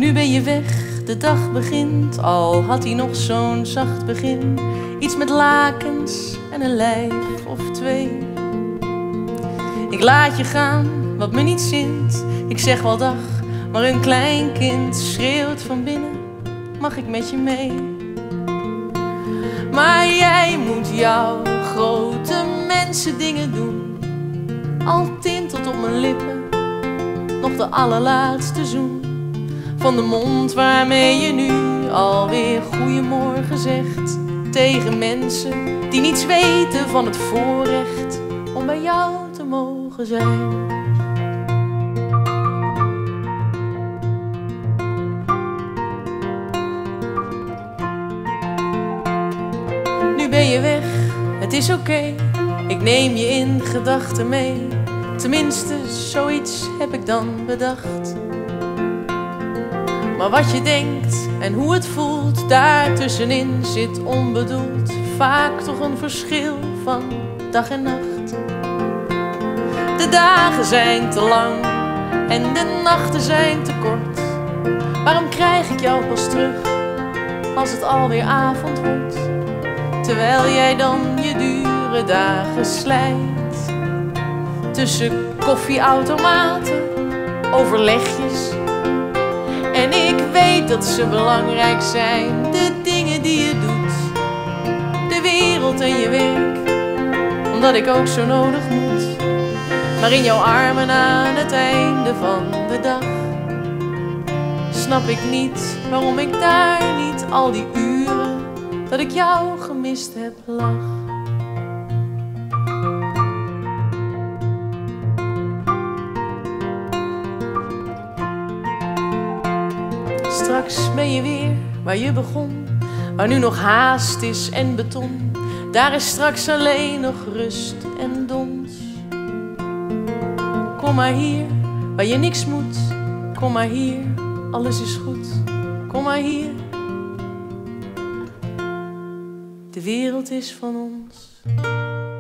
Nu ben je weg, de dag begint, al had hij nog zo'n zacht begin. Iets met lakens en een lijf of twee. Ik laat je gaan, wat me niet zint. Ik zeg wel dag, maar een klein kind schreeuwt van binnen: mag ik met je mee? Maar jij moet jouw grote mensen dingen doen. Al tintelt op mijn lippen nog de allerlaatste zoen van de mond waarmee je nu alweer goeiemorgen zegt tegen mensen die niets weten van het voorrecht om bij jou te mogen zijn. Nu ben je weg, het is oké, ik neem je in gedachten mee. Tenminste, zoiets heb ik dan bedacht. Maar wat je denkt en hoe het voelt, daartussenin zit onbedoeld vaak toch een verschil van dag en nacht. De dagen zijn te lang en de nachten zijn te kort. Waarom krijg ik jou pas terug als het alweer avond wordt? Terwijl jij dan je dure dagen slijt tussen koffieautomaten, overlegjes. En ik weet dat ze belangrijk zijn, de dingen die je doet, de wereld en je werk, omdat ik ook zo nodig moet. Maar in jouw armen aan het einde van de dag snap ik niet waarom ik daar niet al die uren dat ik jou gemist heb lag. Straks ben je weer waar je begon, waar nu nog haast is en beton. Daar is straks alleen nog rust en dons. Kom maar hier, waar je niks moet. Kom maar hier, alles is goed. Kom maar hier. De wereld is van ons.